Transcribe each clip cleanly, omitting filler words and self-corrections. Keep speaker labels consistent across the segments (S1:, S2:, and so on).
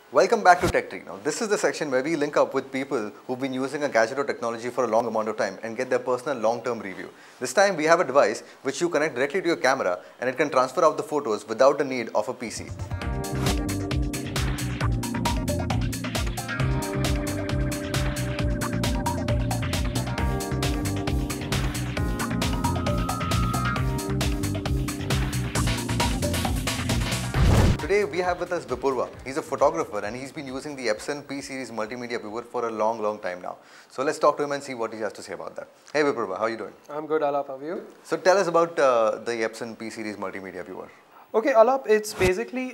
S1: Welcome back to Tech Tree. Now, this is the section where we link up with people who've been using a gadget or technology for a long amount of time and get their personal long-term review. This time, we have a device which you connect directly to your camera and it can transfer out the photos without the need of a PC. Today we have with us Vipurva. He's a photographer and he's been using the Epson P series multimedia viewer for a long time now. So let's talk to him and see what he has to say about that. Hey Vipurva, how are you doing?
S2: I'm good, Alap. How are you?
S1: So tell us about the Epson P series multimedia viewer.
S2: Okay, Alap, it's basically,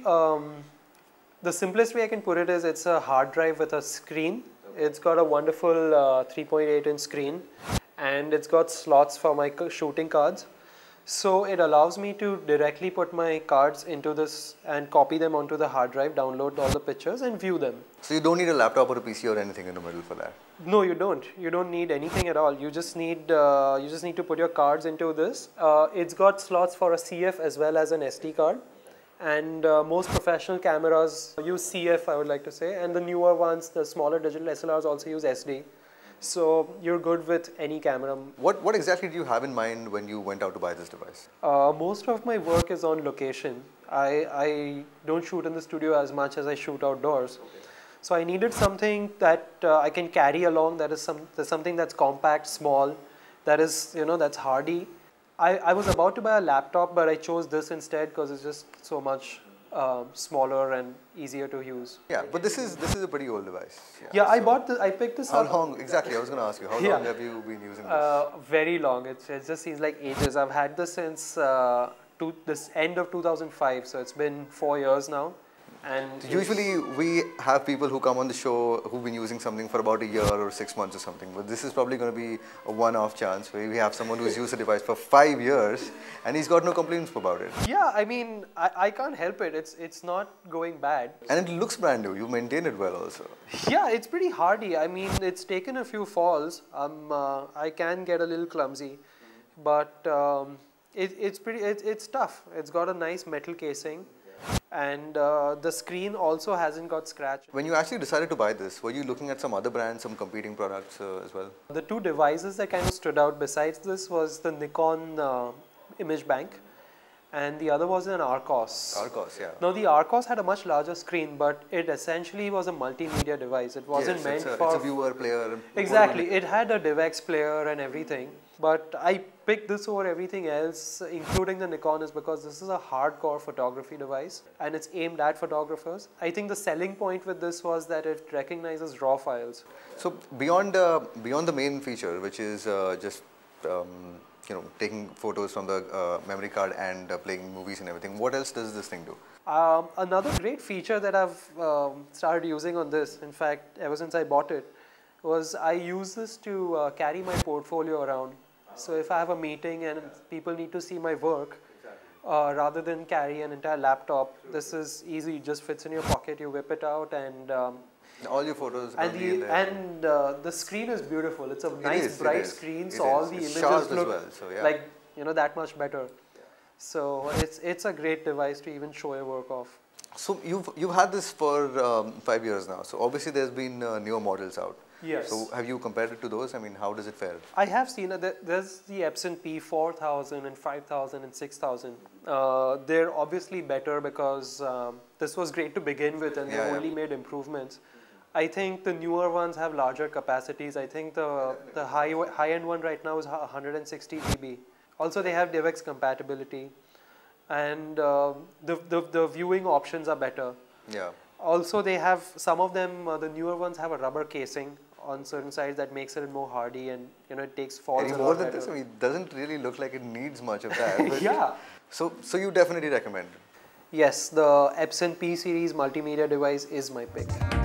S2: the simplest way I can put it is it's a hard drive with a screen. It's got a wonderful 3.8-inch screen and it's got slots for my shooting cards. So it allows me to directly put my cards into this and copy them onto the hard drive, download all the pictures and view them.
S1: So you don't need a laptop or a PC or anything in the middle for that?
S2: No, you don't. You don't need anything at all. You just need to put your cards into this. It's got slots for a CF as well as an SD card. And most professional cameras use CF, I would like to say, and the newer ones, the smaller digital SLRs also use SD. So you're good with any camera.
S1: What exactly do you have in mind when you went out to buy this device?
S2: Most of my work is on location. I don't shoot in the studio as much as I shoot outdoors. Okay. So I needed something that I can carry along, that is something that's compact, small, that is, that's hardy. I was about to buy a laptop, but I chose this instead because it's just so much smaller and easier to use.
S1: Yeah, but this is a pretty old device.
S2: Yeah, I picked this up.
S1: How long exactly? I was going to ask you. How long have you been using this?
S2: Very long. It just seems like ages. I've had this since this end of 2005, so it's been 4 years now. And
S1: usually we have people who come on the show who've been using something for about a year or 6 months or something, but this is probably going to be a one-off chance where we have someone who's used the device for 5 years and he's got no complaints about it.
S2: Yeah, I mean, I can't help it. It's not going bad.
S1: And it looks brand new. You maintain it well also.
S2: Yeah, it's pretty hardy. I mean, it's taken a few falls. I can get a little clumsy, but it's tough. It's got a nice metal casing. And the screen also hasn't got scratched.
S1: When you actually decided to buy this, were you looking at some other brands, some competing products as well?
S2: The two devices that kind of stood out besides this was the Nikon Image Bank and the other was an Arcos.
S1: Arcos, yeah.
S2: Now the Arcos had a much larger screen, but it essentially was a multimedia device. It wasn't meant for...
S1: It's a viewer player.
S2: Exactly. It had a DivX player and everything. But I picked this over everything else, including the Nikon, is because this is a hardcore photography device and it's aimed at photographers. I think the selling point with this was that it recognizes RAW files.
S1: So beyond the main feature, which is just taking photos from the memory card and playing movies and everything, what else does this thing do?
S2: Another great feature that I've started using on this, in fact, ever since I bought it, was I use this to carry my portfolio around. So if I have a meeting and people need to see my work, rather than carry an entire laptop, this is easy. It just fits in your pocket. You whip it out, and
S1: all your photos.
S2: And the screen is beautiful. It's a nice bright screen, so all the images look like that much better. Yeah. So it's a great device to even show your work off.
S1: So you've had this for 5 years now. So obviously there's been newer models out.
S2: Yes.
S1: So have you compared it to those? I mean, how does it fare?
S2: I have seen it. There's the Epson P 4000 and 5000 and 6000. They're obviously better because this was great to begin with and they only made improvements. I think the newer ones have larger capacities. I think the high-end one right now is 160 GB. Also, they have DivX compatibility. And the viewing options are better. Yeah. Also, they have, some of them, the newer ones have a rubber casing on certain sides that makes it more hardy and it takes falls.
S1: Any more than this? I mean, it doesn't really look like it needs much of that.
S2: Yeah.
S1: So you definitely recommend it?
S2: Yes, the Epson P series multimedia device is my pick.